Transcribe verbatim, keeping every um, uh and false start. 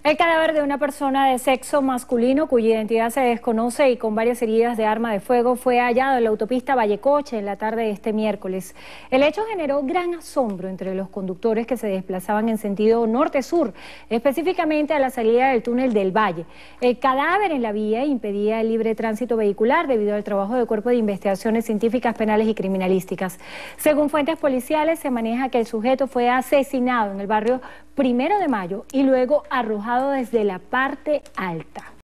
El cadáver de una persona de sexo masculino cuya identidad se desconoce y con varias heridas de arma de fuego fue hallado en la autopista Vallecoche en la tarde de este miércoles. El hecho generó gran asombro entre los conductores que se desplazaban en sentido norte-sur, específicamente a la salida del túnel del Valle. El cadáver en la vía impedía el libre tránsito vehicular debido al trabajo del Cuerpo de Investigaciones Científicas Penales y Criminalísticas. Según fuentes policiales, se maneja que el sujeto fue asesinado en el barrio Primero de Mayo y luego arrojado desde la parte alta.